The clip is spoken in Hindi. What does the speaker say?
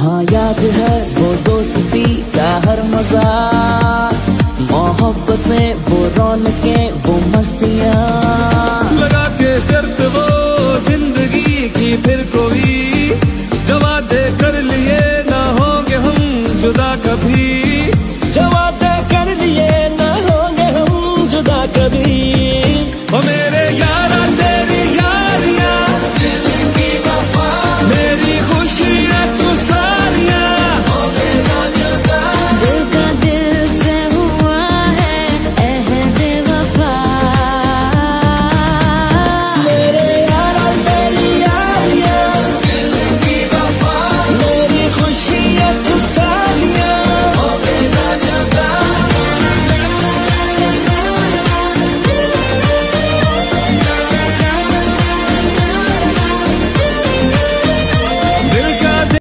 हाँ याद है वो दोस्ती का हर मजा, मोहब्बत में वो रौनकें वो मस्तियाँ, लगा के शर्त वो जिंदगी की फिर कोई, जो वादे कर लिए ना होंगे हम जुदा कभी।